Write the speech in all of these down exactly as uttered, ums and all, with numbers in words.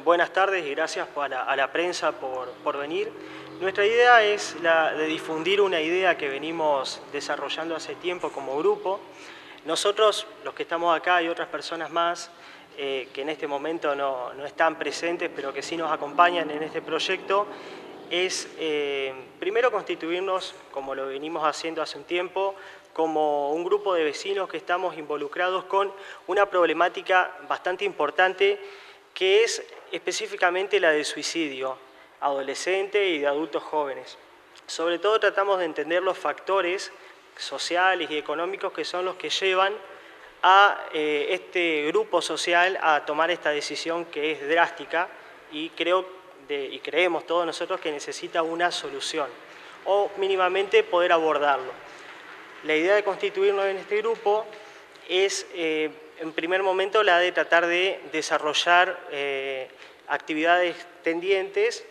buenas tardes y gracias a la, a la prensa por, por venir. Nuestra idea es la de difundir una idea que venimos desarrollando hace tiempo como grupo. Nosotros, los que estamos acá y otras personas más, eh, que en este momento no, no están presentes, pero que sí nos acompañan en este proyecto, es eh, primero constituirnos, como lo venimos haciendo hace un tiempo, como un grupo de vecinos que estamos involucrados con una problemática bastante importante que es específicamente la del suicidio adolescente y de adultos jóvenes. Sobre todo tratamos de entender los factores sociales y económicos que son los que llevan a eh, este grupo social a tomar esta decisión que es drástica y, creo de, y creemos todos nosotros que necesita una solución o mínimamente poder abordarlo. La idea de constituirnos en este grupo es, eh, en primer momento, la de tratar de desarrollar eh, actividades tendientes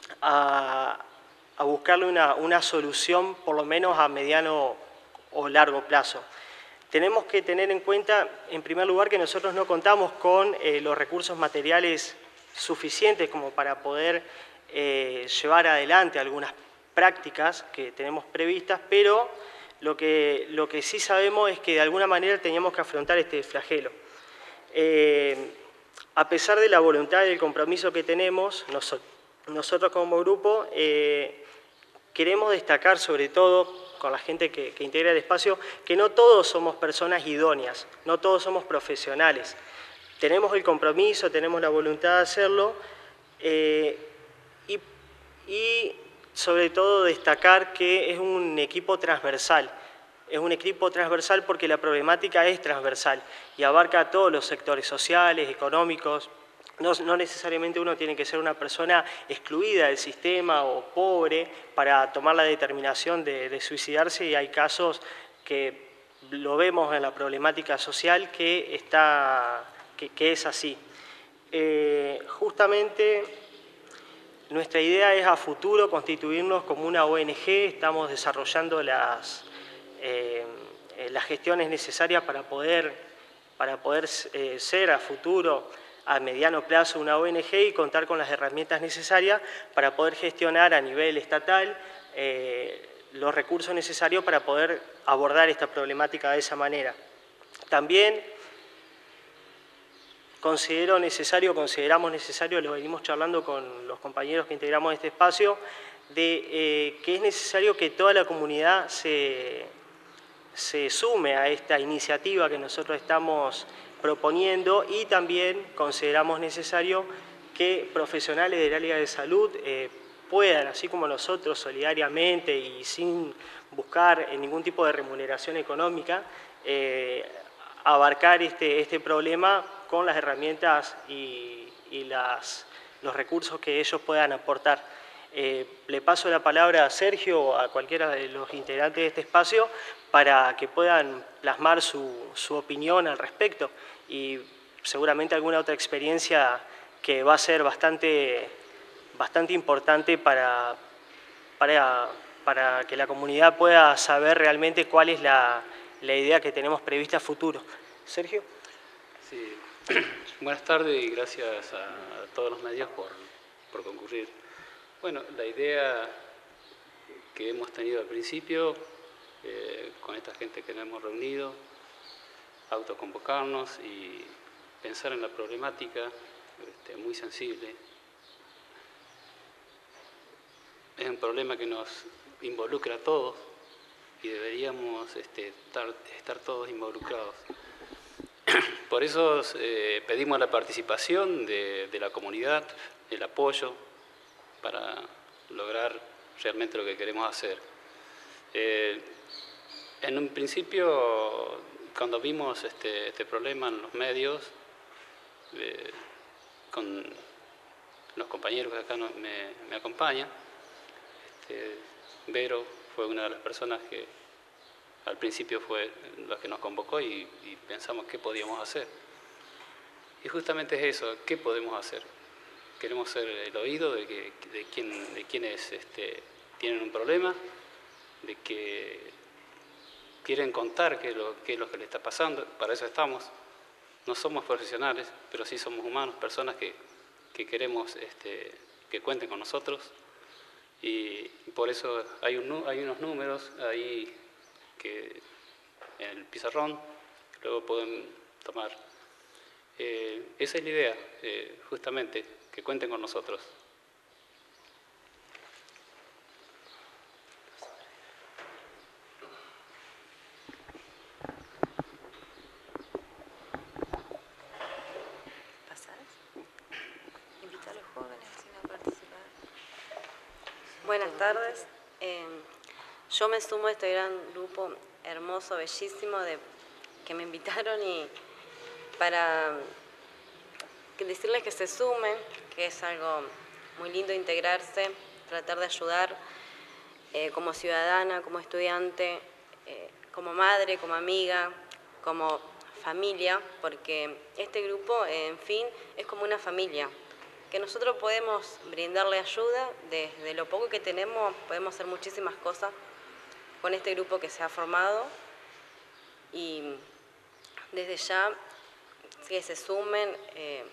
a, a buscarle una, una solución, por lo menos a mediano o largo plazo. Tenemos que tener en cuenta, en primer lugar, que nosotros no contamos con eh, los recursos materiales suficientes como para poder eh, llevar adelante algunas prácticas que tenemos previstas, pero Lo que, lo que sí sabemos es que de alguna manera teníamos que afrontar este flagelo. Eh, a pesar de la voluntad y el compromiso que tenemos, nos, nosotros como grupo eh, queremos destacar sobre todo con la gente que, que integra el espacio que no todos somos personas idóneas, no todos somos profesionales. Tenemos el compromiso, tenemos la voluntad de hacerlo eh, y, y sobre todo destacar que es un equipo transversal. Es un equipo transversal porque la problemática es transversal y abarca a todos los sectores sociales, económicos. No, no necesariamente uno tiene que ser una persona excluida del sistema o pobre para tomar la determinación de, de suicidarse, y hay casos que lo vemos en la problemática social que, está, que, que es así. Eh, justamente nuestra idea es a futuro constituirnos como una O N G, estamos desarrollando las, eh, las gestiones necesarias para poder, para poder eh, ser a futuro, a mediano plazo, una O N G y contar con las herramientas necesarias para poder gestionar a nivel estatal eh, los recursos necesarios para poder abordar esta problemática de esa manera. También considero necesario, consideramos necesario, lo venimos charlando con los compañeros que integramos este espacio, de eh, que es necesario que toda la comunidad se, se sume a esta iniciativa que nosotros estamos proponiendo, y también consideramos necesario que profesionales del área de salud eh, puedan, así como nosotros, solidariamente y sin buscar ningún tipo de remuneración económica, eh, abarcar este, este problema con las herramientas y, y las, los recursos que ellos puedan aportar. Eh, le paso la palabra a Sergio o a cualquiera de los integrantes de este espacio para que puedan plasmar su, su opinión al respecto y seguramente alguna otra experiencia que va a ser bastante, bastante importante para, para, para que la comunidad pueda saber realmente cuál es la, la idea que tenemos prevista a futuro. Sergio. Sí. Buenas tardes y gracias a todos los medios por, por concurrir. Bueno, la idea que hemos tenido al principio, eh, con esta gente que nos hemos reunido, autoconvocarnos y pensar en la problemática este, muy sensible. Es un problema que nos involucra a todos y deberíamos este, estar, estar todos involucrados. Por eso eh, pedimos la participación de, de la comunidad, el apoyo para lograr realmente lo que queremos hacer. Eh, en un principio, cuando vimos este, este problema en los medios, eh, con los compañeros que acá no, me, me acompañan, este, Vero fue una de las personas que al principio fue la que nos convocó y, y pensamos qué podíamos hacer. Y justamente es eso, ¿qué podemos hacer? Queremos ser el oído de, que, de, quien, de quienes este, tienen un problema, de que quieren contar qué es, lo, qué es lo que les está pasando, para eso estamos. No somos profesionales, pero sí somos humanos, personas que que queremos este, que cuenten con nosotros, y, y por eso hay, un, hay unos números ahí que en el pizarrón, que luego pueden tomar. Eh, esa es la idea, eh, justamente, que cuenten con nosotros. Buenas tardes. Eh, yo me sumo a este gran grupo hermoso, bellísimo, de, que me invitaron y para decirles que se sumen, que es algo muy lindo integrarse, tratar de ayudar eh, como ciudadana, como estudiante, eh, como madre, como amiga, como familia, porque este grupo, eh, en fin, es como una familia, que nosotros podemos brindarle ayuda, desde lo poco que tenemos podemos hacer muchísimas cosas con este grupo que se ha formado, y desde ya que se sumen, eh,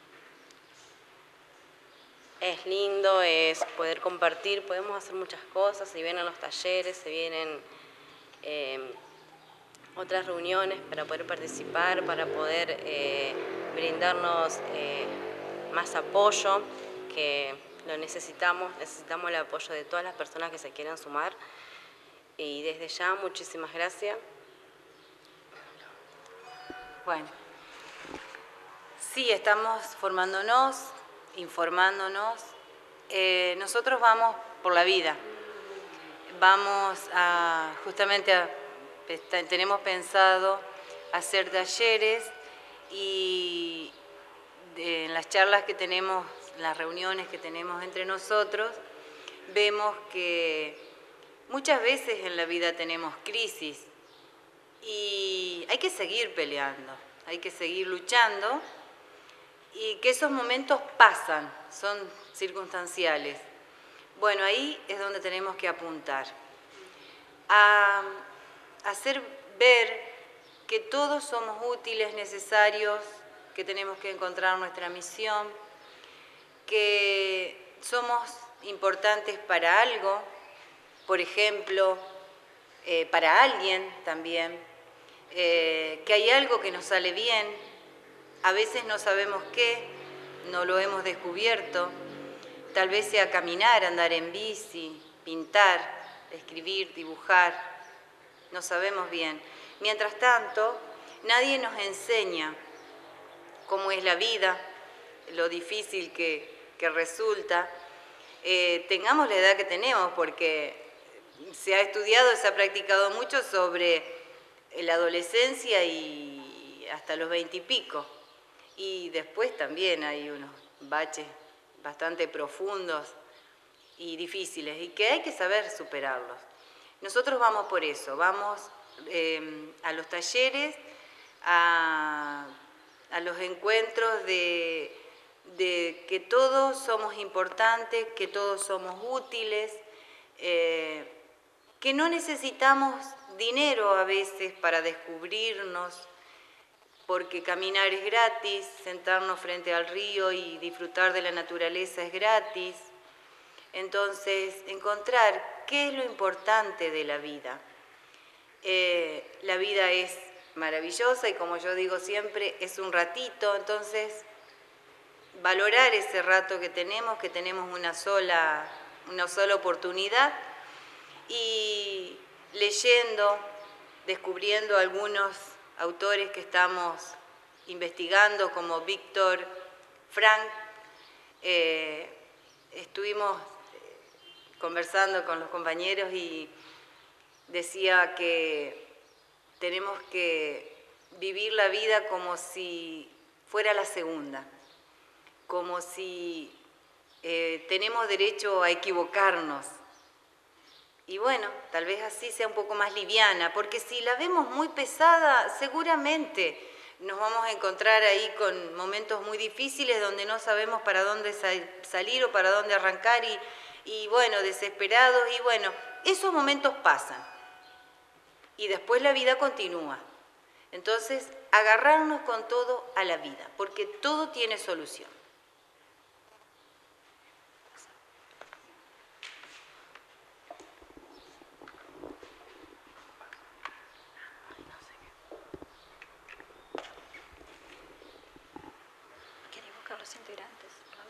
es lindo, es poder compartir, podemos hacer muchas cosas, se vienen los talleres, se vienen eh, otras reuniones para poder participar, para poder eh, brindarnos eh, más apoyo, que lo necesitamos, necesitamos el apoyo de todas las personas que se quieran sumar. Y desde ya, muchísimas gracias. Bueno, sí, estamos formándonos, informándonos. Eh, nosotros vamos por la vida. Vamos a, justamente, a, tenemos pensado hacer talleres y en las charlas que tenemos, las reuniones que tenemos entre nosotros, vemos que muchas veces en la vida tenemos crisis y hay que seguir peleando, hay que seguir luchando, y que esos momentos pasan, son circunstanciales. Bueno, ahí es donde tenemos que apuntar, a hacer ver que todos somos útiles, necesarios, que tenemos que encontrar nuestra misión, que somos importantes para algo, por ejemplo, eh, para alguien también, eh, que hay algo que nos sale bien, a veces no sabemos qué, no lo hemos descubierto, tal vez sea caminar, andar en bici, pintar, escribir, dibujar, no sabemos bien. Mientras tanto, nadie nos enseña cómo es la vida, lo difícil que, que resulta, eh, tengamos la edad que tenemos, porque se ha estudiado, se ha practicado mucho sobre la adolescencia y hasta los veintipico. Y después también hay unos baches bastante profundos y difíciles, y que hay que saber superarlos. Nosotros vamos por eso, vamos eh, a los talleres, a... a los encuentros de, de que todos somos importantes, que todos somos útiles, eh, que no necesitamos dinero a veces para descubrirnos, porque caminar es gratis, sentarnos frente al río y disfrutar de la naturaleza es gratis. Entonces, encontrar qué es lo importante de la vida. Eh, la vida es maravillosa y, como yo digo siempre, es un ratito, entonces valorar ese rato que tenemos, que tenemos una sola, una sola oportunidad, y leyendo, descubriendo algunos autores que estamos investigando, como Víctor Frank, eh, estuvimos conversando con los compañeros y decía que tenemos que vivir la vida como si fuera la segunda, como si eh, tenemos derecho a equivocarnos. Y bueno, tal vez así sea un poco más liviana, porque si la vemos muy pesada, seguramente nos vamos a encontrar ahí con momentos muy difíciles donde no sabemos para dónde salir o para dónde arrancar y, y bueno, desesperados. Y bueno, esos momentos pasan y después la vida continúa. Entonces, agarrarnos con todo a la vida, porque todo tiene solución. los integrantes.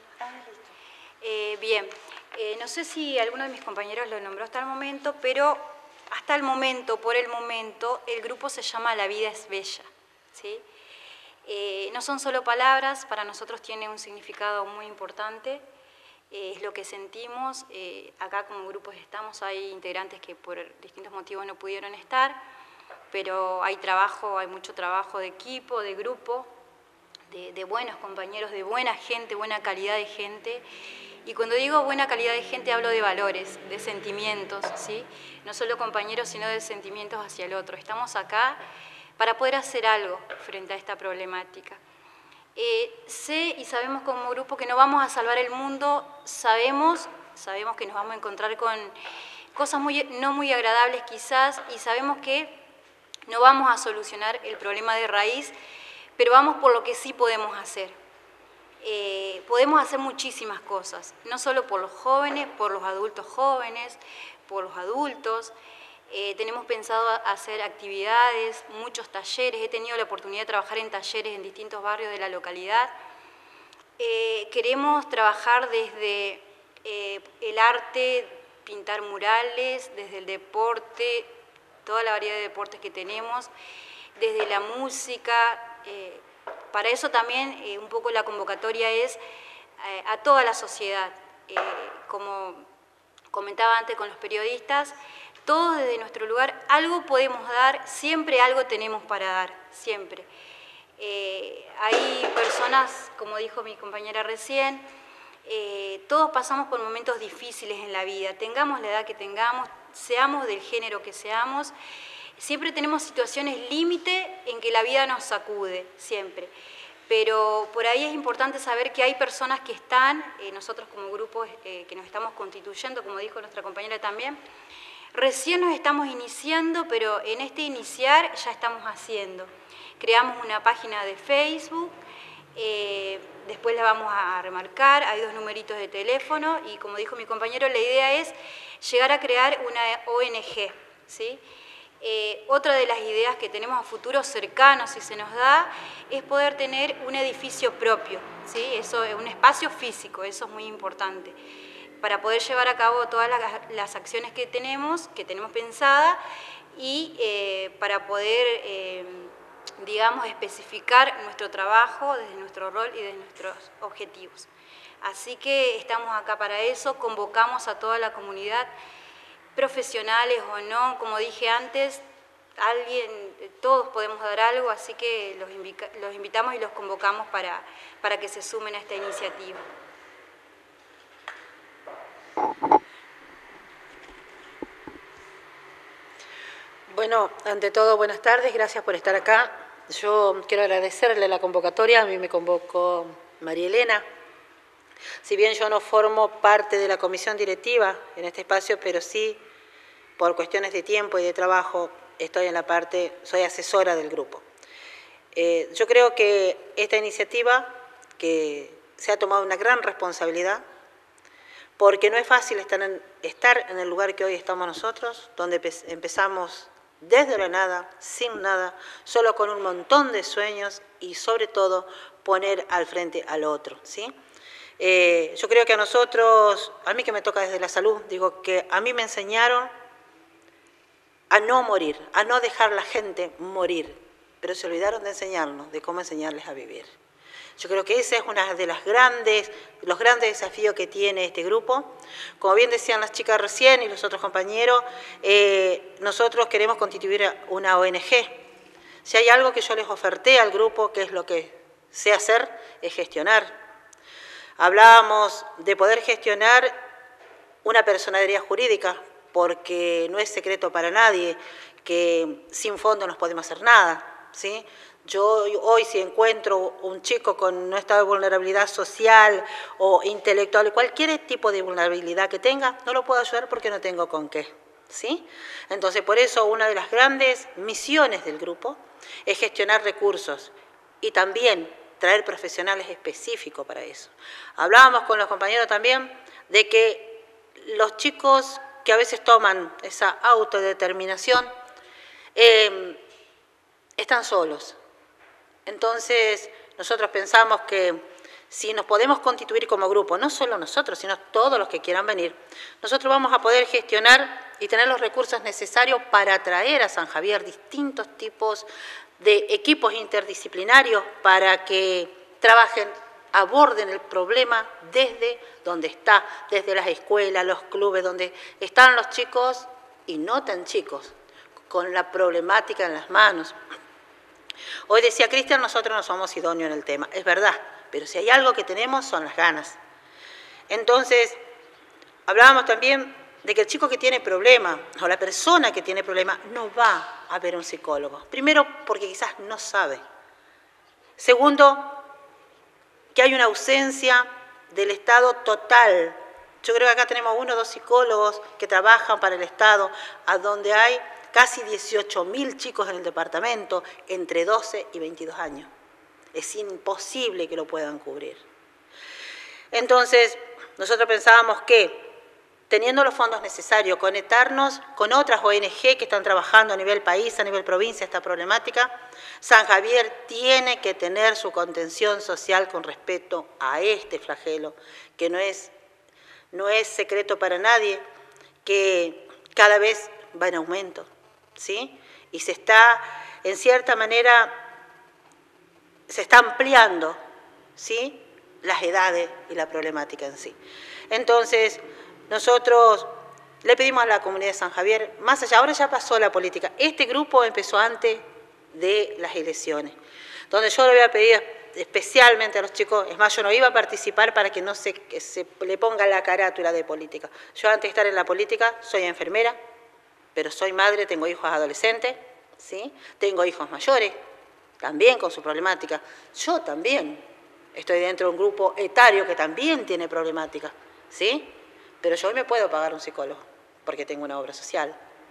Eh, bien, eh, no sé si alguno de mis compañeros lo nombró hasta el momento, pero hasta el momento, por el momento, el grupo se llama La Vida es Bella, ¿sí? Eh, no son solo palabras, para nosotros tiene un significado muy importante, eh, es lo que sentimos. Eh, acá como grupos estamos, hay integrantes que por distintos motivos no pudieron estar, pero hay trabajo, hay mucho trabajo de equipo, de grupo, de, de buenos compañeros, de buena gente, buena calidad de gente. Y cuando digo buena calidad de gente hablo de valores, de sentimientos, ¿sí? No solo compañeros, sino de sentimientos hacia el otro. Estamos acá para poder hacer algo frente a esta problemática. Eh, sé y sabemos como grupo que no vamos a salvar el mundo, sabemos, sabemos que nos vamos a encontrar con cosas muy, no muy agradables quizás, y sabemos que no vamos a solucionar el problema de raíz, pero vamos por lo que sí podemos hacer. Eh, podemos hacer muchísimas cosas, no solo por los jóvenes, por los adultos jóvenes, por los adultos. Eh, tenemos pensado hacer actividades, muchos talleres. He tenido la oportunidad de trabajar en talleres en distintos barrios de la localidad. Eh, queremos trabajar desde eh, el arte, pintar murales, desde el deporte, toda la variedad de deportes que tenemos, desde la música. Eh, para eso también eh, un poco la convocatoria es eh, a toda la sociedad. Eh, como comentaba antes con los periodistas, todos desde nuestro lugar algo podemos dar, siempre algo tenemos para dar, siempre. Eh, hay personas, como dijo mi compañera recién, eh, todos pasamos por momentos difíciles en la vida, tengamos la edad que tengamos, seamos del género que seamos, siempre tenemos situaciones límite en que la vida nos sacude, siempre. Pero por ahí es importante saber que hay personas que están, eh, nosotros como grupo eh, que nos estamos constituyendo, como dijo nuestra compañera también, recién nos estamos iniciando, pero en este iniciar ya estamos haciendo. Creamos una página de Facebook, eh, después la vamos a remarcar, hay dos numeritos de teléfono y como dijo mi compañero, la idea es llegar a crear una O N G, ¿sí? Eh, otra de las ideas que tenemos a futuro cercano, si se nos da, es poder tener un edificio propio, ¿sí? Eso es un espacio físico, eso es muy importante, para poder llevar a cabo todas las, las acciones que tenemos, que tenemos pensadas, y eh, para poder, eh, digamos, especificar nuestro trabajo desde nuestro rol y desde nuestros objetivos. Así que estamos acá para eso, convocamos a toda la comunidad, profesionales o no, como dije antes, alguien, todos podemos dar algo, así que los, invita, los invitamos y los convocamos para, para que se sumen a esta iniciativa. Bueno, ante todo, buenas tardes, gracias por estar acá. Yo quiero agradecerle la convocatoria, a mí me convocó María Elena. Si bien yo no formo parte de la comisión directiva en este espacio, pero sí, por cuestiones de tiempo y de trabajo, estoy en la parte, soy asesora del grupo. Eh, yo creo que esta iniciativa, que se ha tomado una gran responsabilidad, porque no es fácil estar en, estar en el lugar que hoy estamos nosotros, donde empezamos desde la nada, sin nada, solo con un montón de sueños y sobre todo poner al frente al otro, ¿sí? Eh, yo creo que a nosotros, a mí que me toca desde la salud, digo que a mí me enseñaron a no morir, a no dejar la gente morir, pero se olvidaron de enseñarnos, de cómo enseñarles a vivir. Yo creo que ese es uno de los grandes, los grandes desafíos que tiene este grupo. Como bien decían las chicas recién y los otros compañeros, eh, nosotros queremos constituir una O N G. Si hay algo que yo les oferté al grupo, que es lo que sé hacer, es gestionar. Hablábamos de poder gestionar una personería jurídica, porque no es secreto para nadie que sin fondo no podemos hacer nada, ¿sí? Yo hoy si encuentro un chico con un estado de vulnerabilidad social o intelectual, cualquier tipo de vulnerabilidad que tenga, no lo puedo ayudar porque no tengo con qué, ¿sí? Entonces, por eso una de las grandes misiones del grupo es gestionar recursos y también traer profesionales específicos para eso. Hablábamos con los compañeros también de que los chicos que a veces toman esa autodeterminación eh, están solos. Entonces, nosotros pensamos que si nos podemos constituir como grupo, no solo nosotros, sino todos los que quieran venir, nosotros vamos a poder gestionar y tener los recursos necesarios para atraer a San Javier distintos tipos de equipos interdisciplinarios para que trabajen, aborden el problema desde donde está, desde las escuelas, los clubes, donde están los chicos y no tan chicos, con la problemática en las manos. Hoy decía Cristian, nosotros no somos idóneos en el tema, es verdad, pero si hay algo que tenemos son las ganas. Entonces, hablábamos también de que el chico que tiene problema, o la persona que tiene problema, no va a ver a un psicólogo. Primero, porque quizás no sabe. Segundo, que hay una ausencia del Estado total. Yo creo que acá tenemos uno o dos psicólogos que trabajan para el Estado, a donde hay casi dieciocho mil chicos en el departamento, entre doce y veintidós años. Es imposible que lo puedan cubrir. Entonces, nosotros pensábamos que, teniendo los fondos necesarios, conectarnos con otras O N G que están trabajando a nivel país, a nivel provincia, esta problemática, San Javier tiene que tener su contención social con respecto a este flagelo, que no es, no es secreto para nadie, que cada vez va en aumento, ¿sí? Y se está, en cierta manera, se está ampliando, ¿sí?, las edades y la problemática en sí. Entonces, nosotros le pedimos a la comunidad de San Javier, más allá, ahora ya pasó la política, este grupo empezó antes de las elecciones, donde yo le voy a pedir especialmente a los chicos, es más, yo no iba a participar para que no se, que se le ponga la carátula de política. Yo antes de estar en la política soy enfermera, pero soy madre, tengo hijos adolescentes, ¿sí? Tengo hijos mayores, también con su problemática. Yo también estoy dentro de un grupo etario que también tiene problemática, ¿sí? Pero yo hoy me puedo pagar un psicólogo, porque tengo una obra social.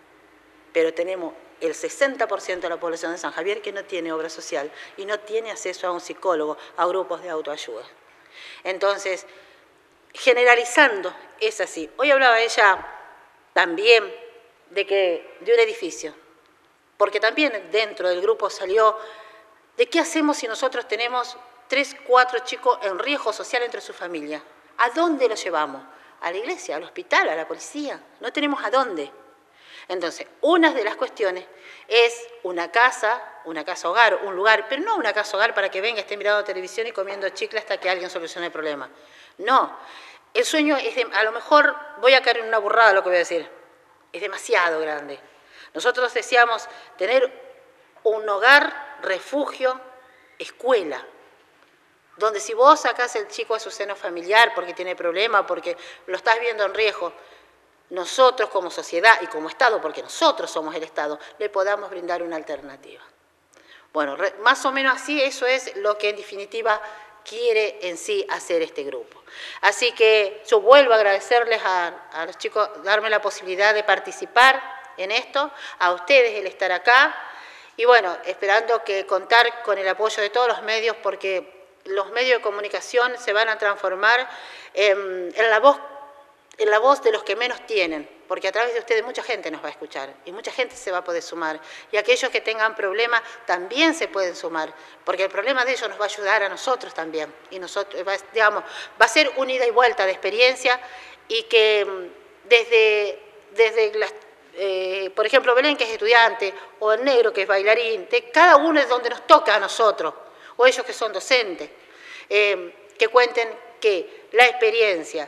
Pero tenemos el sesenta por ciento de la población de San Javier que no tiene obra social y no tiene acceso a un psicólogo, a grupos de autoayuda. Entonces, generalizando, es así. Hoy hablaba ella también de, que, de un edificio, porque también dentro del grupo salió de qué hacemos si nosotros tenemos tres, cuatro chicos en riesgo social entre su familia. ¿A dónde los llevamos? A la iglesia, al hospital, a la policía. No tenemos a dónde. Entonces, una de las cuestiones es una casa, una casa hogar, un lugar, pero no una casa hogar para que venga, esté mirando televisión y comiendo chicle hasta que alguien solucione el problema. No, el sueño es, de, a lo mejor voy a caer en una burrada lo que voy a decir, es demasiado grande. Nosotros deseamos tener un hogar, refugio, escuela, donde si vos sacás el chico a su seno familiar porque tiene problema, porque lo estás viendo en riesgo, nosotros como sociedad y como Estado, porque nosotros somos el Estado, le podamos brindar una alternativa. Bueno, más o menos así, eso es lo que en definitiva quiere en sí hacer este grupo. Así que yo vuelvo a agradecerles a, a los chicos, darme la posibilidad de participar en esto, a ustedes el estar acá, y bueno, esperando que contar con el apoyo de todos los medios, porque los medios de comunicación se van a transformar en, en, la voz, en la voz de los que menos tienen, porque a través de ustedes mucha gente nos va a escuchar y mucha gente se va a poder sumar. Y aquellos que tengan problemas también se pueden sumar, porque el problema de ellos nos va a ayudar a nosotros también. Y nosotros, digamos, va a ser una ida y vuelta de experiencia y que desde, desde las, eh, por ejemplo, Belén, que es estudiante, o el negro, que es bailarín, de cada uno es donde nos toca a nosotros, o ellos que son docentes, eh, que cuenten que la experiencia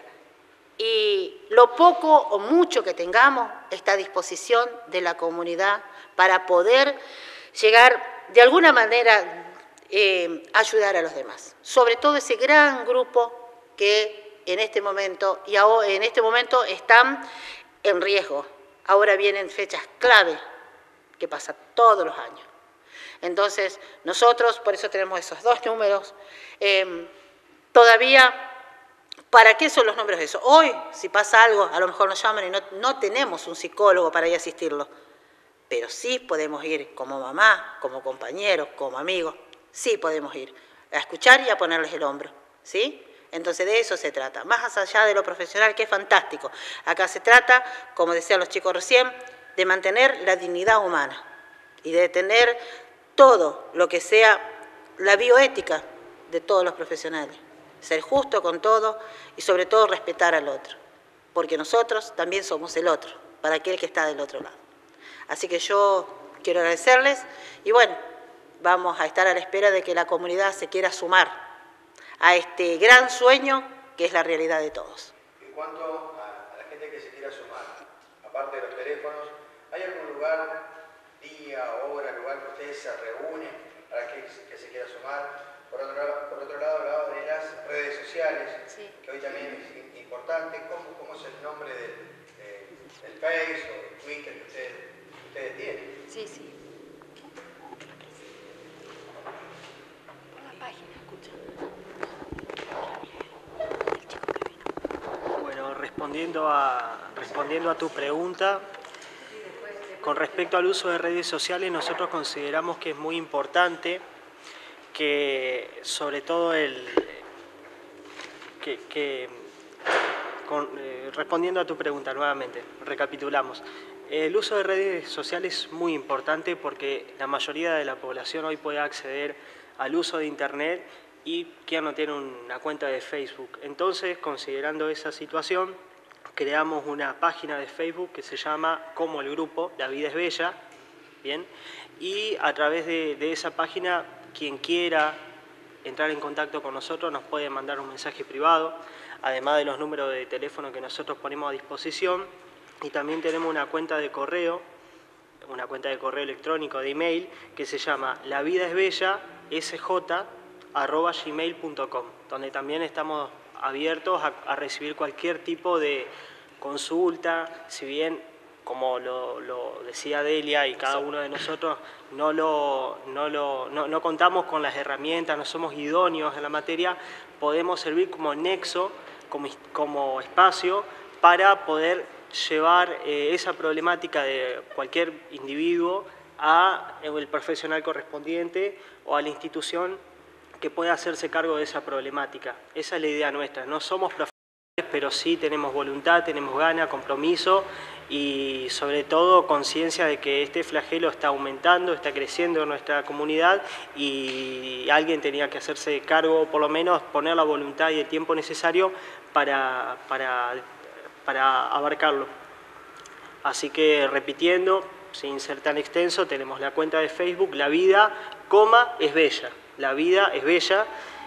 y lo poco o mucho que tengamos está a disposición de la comunidad para poder llegar de alguna manera eh, a ayudar a los demás. Sobre todo ese gran grupo que en este momento, y ahora, en este momento están en riesgo. Ahora vienen fechas clave que pasan todos los años. Entonces, nosotros, por eso tenemos esos dos números, eh, todavía, ¿para qué son los números de eso? Hoy, si pasa algo, a lo mejor nos llaman y no, no tenemos un psicólogo para ir a asistirlo, pero sí podemos ir como mamá, como compañeros, como amigos, sí podemos ir a escuchar y a ponerles el hombro, ¿sí? Entonces, de eso se trata, más allá de lo profesional, que es fantástico. Acá se trata, como decían los chicos recién, de mantener la dignidad humana y de tener todo lo que sea la bioética de todos los profesionales. ser justo con todo y sobre todo respetar al otro, porque nosotros también somos el otro, para aquel que está del otro lado. Así que yo quiero agradecerles y bueno, vamos a estar a la espera de que la comunidad se quiera sumar a este gran sueño que es la realidad de todos. En cuanto a, a la gente que se quiera sumar, aparte de los teléfonos, ¿hay algún lugar, día, hora, lugar que ustedes se reúnen para que, que se quiera sumar? Por otro lado, por otro lado hablaba de las redes sociales, sí, que hoy también es importante. ¿Cómo, cómo es el nombre del, eh, del Face o del Twitter que ustedes, que ustedes tienen? Sí, sí. Por la página, escucha. Bueno, respondiendo a, respondiendo a tu pregunta, con respecto al uso de redes sociales, nosotros consideramos que es muy importante que, sobre todo, el que, que con, eh, respondiendo a tu pregunta nuevamente, recapitulamos. El uso de redes sociales es muy importante porque la mayoría de la población hoy puede acceder al uso de Internet y quien no tiene una cuenta de Facebook. Entonces, considerando esa situación, creamos una página de Facebook que se llama como el grupo La Vida es Bella, ¿bien? Y a través de, de esa página, quien quiera entrar en contacto con nosotros nos puede mandar un mensaje privado, además de los números de teléfono que nosotros ponemos a disposición, y también tenemos una cuenta de correo, una cuenta de correo electrónico de email que se llama lavidaesbellasj arroba gmail punto com, donde también estamos abiertos a, a recibir cualquier tipo de consulta, si bien, como lo, lo decía Delia y cada uno de nosotros, no, lo, no, lo, no, no contamos con las herramientas, no somos idóneos en la materia, podemos servir como nexo, como, como espacio para poder llevar eh, esa problemática de cualquier individuo a el profesional correspondiente o a la institución que pueda hacerse cargo de esa problemática. Esa es la idea nuestra. No somos profesionales, pero sí tenemos voluntad, tenemos ganas, compromiso y sobre todo conciencia de que este flagelo está aumentando, está creciendo en nuestra comunidad y alguien tenía que hacerse cargo, por lo menos poner la voluntad y el tiempo necesario para, para, para abarcarlo. Así que repitiendo, sin ser tan extenso, tenemos la cuenta de Facebook, La Vida, coma, es Bella. La Vida es Bella.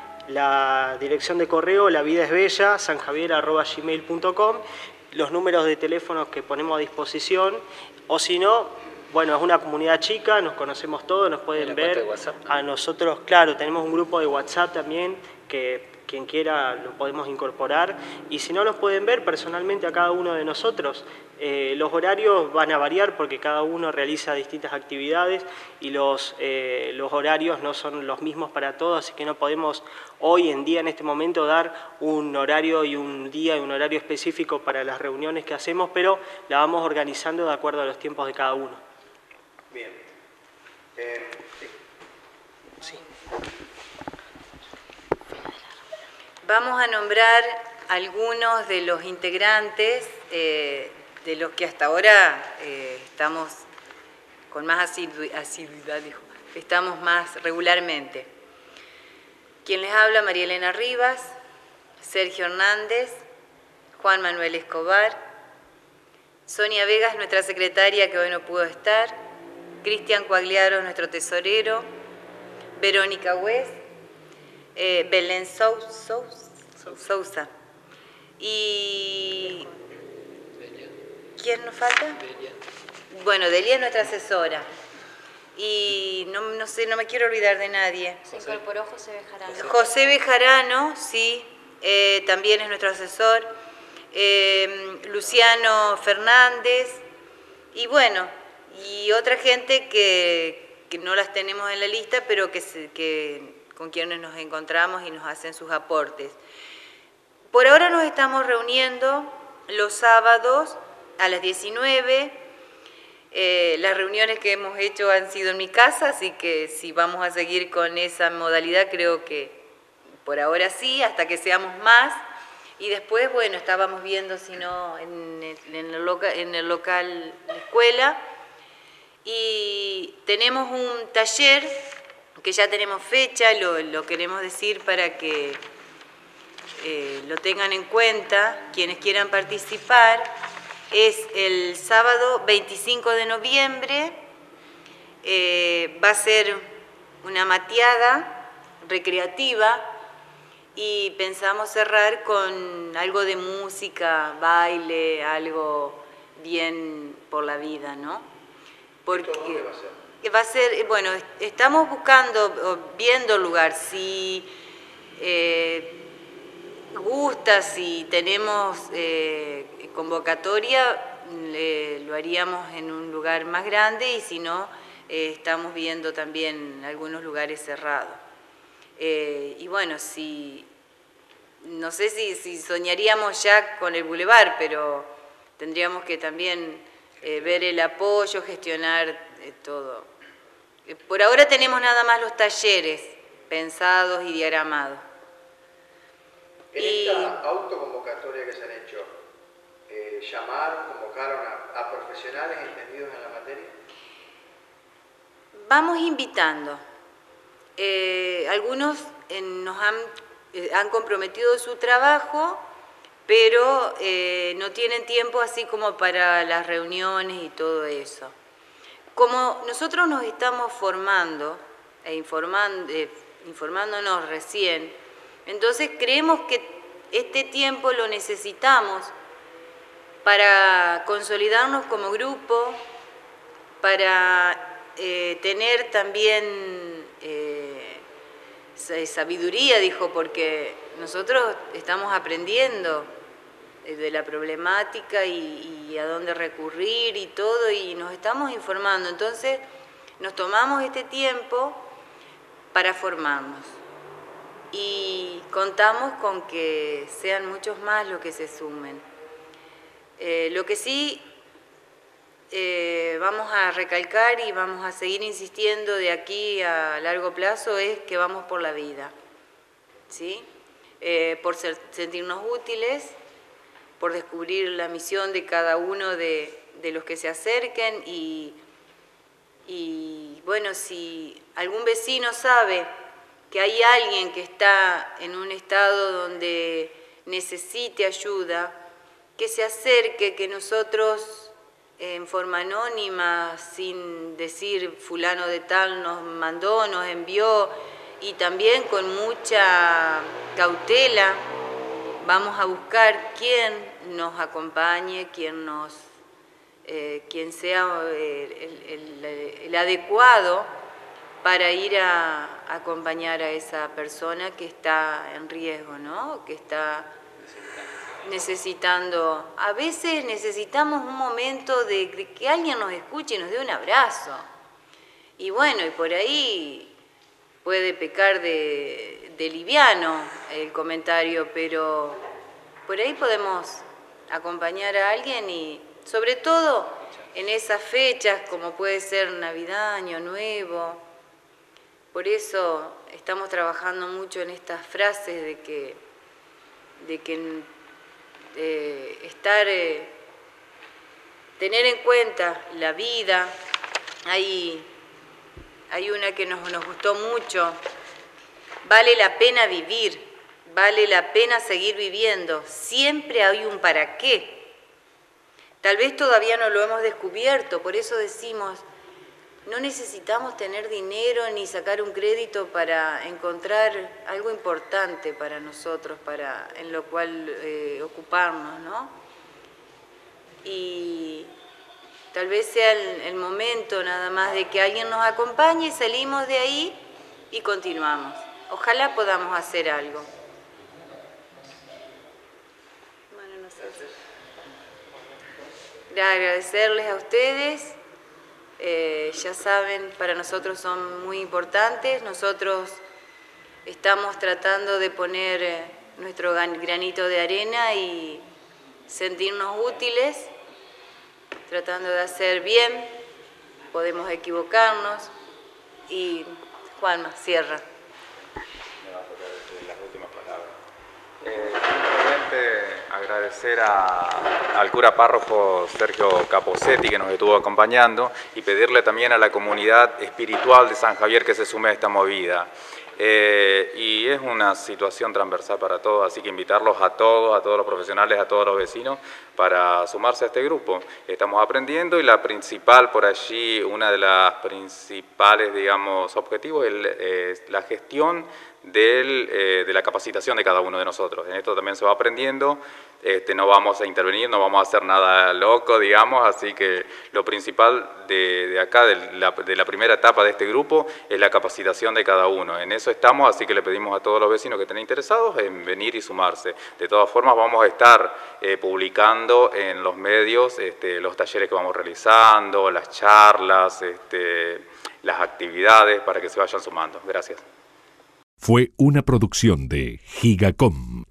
La dirección de correo, lavidaesbella, sanjavier arroba gmail punto com, los números de teléfonos que ponemos a disposición, o si no, bueno, es una comunidad chica, nos conocemos todos, nos pueden ver. A nosotros, claro, tenemos un grupo de WhatsApp también, que quien quiera lo podemos incorporar, y si no nos pueden ver personalmente a cada uno de nosotros, eh, los horarios van a variar porque cada uno realiza distintas actividades y los, eh, los horarios no son los mismos para todos, así que no podemos hoy en día, en este momento, dar un horario y un día y un horario específico para las reuniones que hacemos, pero la vamos organizando de acuerdo a los tiempos de cada uno. Bien. Eh, sí. Vamos a nombrar algunos de los integrantes, eh, de los que hasta ahora eh, estamos con más asidu asiduidad, dijo, estamos más regularmente. Quien les habla, María Elena Rivas, Sergio Hernández, Juan Manuel Escobar, Sonia Vegas, nuestra secretaria que hoy no pudo estar, Cristian Coagliaro, nuestro tesorero, Verónica West, Eh, Belén Sou, Sou, Sou, Sousa. Y ¿quién nos falta? Delia. Bueno, Delia es nuestra asesora. Y no, no sé, no me quiero olvidar de nadie. Se incorporó José Bejarano. José Bejarano, sí, eh, también es nuestro asesor. Eh, Luciano Fernández. Y bueno, y otra gente que, que no las tenemos en la lista, pero que, se, que con quienes nos encontramos y nos hacen sus aportes. Por ahora nos estamos reuniendo los sábados a las diecinueve. Eh, las reuniones que hemos hecho han sido en mi casa, así que si vamos a seguir con esa modalidad, creo que por ahora sí, hasta que seamos más. Y después, bueno, estábamos viendo si no en el, en el, loca, en el local de escuela. Y tenemos un taller que ya tenemos fecha, lo, lo queremos decir para que eh, lo tengan en cuenta, quienes quieran participar, es el sábado veinticinco de noviembre, eh, va a ser una mateada recreativa y pensamos cerrar con algo de música, baile, algo bien por la vida, ¿no? Porque ¿Dónde va a ser? Va a ser, bueno, estamos buscando, viendo lugar, si eh, gusta, si tenemos eh, convocatoria, le, lo haríamos en un lugar más grande y si no, eh, estamos viendo también algunos lugares cerrados. Eh, y bueno, si, no sé si, si soñaríamos ya con el bulevar, pero tendríamos que también eh, ver el apoyo, gestionar eh, todo. Eh, por ahora tenemos nada más los talleres pensados y diagramados. En y, esta autoconvocatoria que se han hecho, eh, ¿llamaron, convocaron a, a profesionales entendidos en la materia? Vamos invitando. Eh, algunos eh, nos han, eh, han comprometido su trabajo, pero eh, no tienen tiempo así como para las reuniones y todo eso. Como nosotros nos estamos formando e informando, eh, informándonos recién, entonces creemos que este tiempo lo necesitamos para consolidarnos como grupo, para eh, tener también eh, sabiduría, dijo, porque nosotros estamos aprendiendo de la problemática y, y a dónde recurrir y todo, y nos estamos informando. Entonces, nos tomamos este tiempo para formarnos. Y contamos con que sean muchos más los que se sumen. Eh, lo que sí eh, vamos a recalcar y vamos a seguir insistiendo de aquí a largo plazo es que vamos por la vida, ¿sí? Eh, por ser, sentirnos útiles, por descubrir la misión de cada uno de, de los que se acerquen y, y, bueno, si algún vecino sabe que hay alguien que está en un estado donde necesite ayuda, que se acerque, que nosotros en forma anónima, sin decir fulano de tal nos mandó, nos envió, y también con mucha cautela, vamos a buscar quién nos acompañe, quién, nos, eh, quién sea el, el, el, el adecuado para ir a, a acompañar a esa persona que está en riesgo, ¿no? Que está necesitando. A veces necesitamos un momento de, de que alguien nos escuche y nos dé un abrazo. Y bueno, y por ahí puede pecar de, de liviano el comentario, pero por ahí podemos acompañar a alguien y sobre todo en esas fechas como puede ser Navidad, Año Nuevo. Por eso estamos trabajando mucho en estas frases de que, de que eh, estar, eh, tener en cuenta la vida. Hay, hay una que nos, nos gustó mucho. Vale la pena vivir, vale la pena seguir viviendo. Siempre hay un para qué. Tal vez todavía no lo hemos descubierto, por eso decimos, no necesitamos tener dinero ni sacar un crédito para encontrar algo importante para nosotros, para, en lo cual eh, ocuparnos, ¿no? Y tal vez sea el, el momento nada más de que alguien nos acompañe y salimos de ahí y continuamos. Ojalá podamos hacer algo. Bueno, no sé. Agradecerles a ustedes. Eh, ya saben, para nosotros son muy importantes. Nosotros estamos tratando de poner eh, nuestro granito de arena y sentirnos útiles, tratando de hacer bien. Podemos equivocarnos. Y Juanma, cierra. Me va a tocar decir las últimas palabras. Eh, simplemente agradecer a, al cura párroco Sergio Caposetti que nos estuvo acompañando y pedirle también a la comunidad espiritual de San Javier que se sume a esta movida. Eh, y es una situación transversal para todos, así que invitarlos a todos, a todos los profesionales, a todos los vecinos para sumarse a este grupo. Estamos aprendiendo y la principal por allí, una de las principales, digamos, objetivos es, es la gestión del, eh, de la capacitación de cada uno de nosotros. En esto también se va aprendiendo, este, no vamos a intervenir, no vamos a hacer nada loco, digamos, así que lo principal de, de acá, de la, de la primera etapa de este grupo, es la capacitación de cada uno. En eso estamos, así que le pedimos a todos los vecinos que estén interesados en venir y sumarse. De todas formas, vamos a estar eh, publicando en los medios este, los talleres que vamos realizando, las charlas, este, las actividades, para que se vayan sumando. Gracias. Fue una producción de Gigacom.